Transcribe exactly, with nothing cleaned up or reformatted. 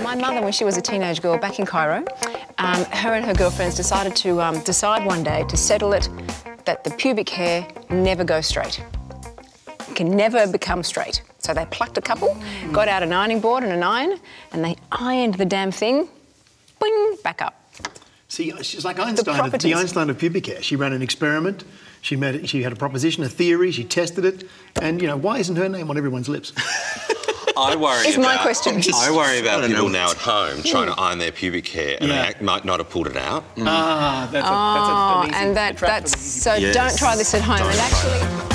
my mother, when she was a teenage girl back in Cairo, um, her and her girlfriends decided to um, decide one day to settle it that the pubic hair never goes straight. It can never become straight. So they plucked a couple, mm. got out an ironing board and an iron, and they ironed the damn thing, boing, back up. See, she's like Einstein, the, the Einstein of pubic hair. She ran an experiment, she, made it, she had a proposition, a theory, she tested it, and, you know, why isn't her name on everyone's lips? I worry it's about, my question. Just, I worry about I people know. now at home trying to iron their pubic hair and yeah. they might not have pulled it out. Mm. Ah, that's a, oh, that's a, an easy and that, that's... So yes. don't try this at home. Don't and actually.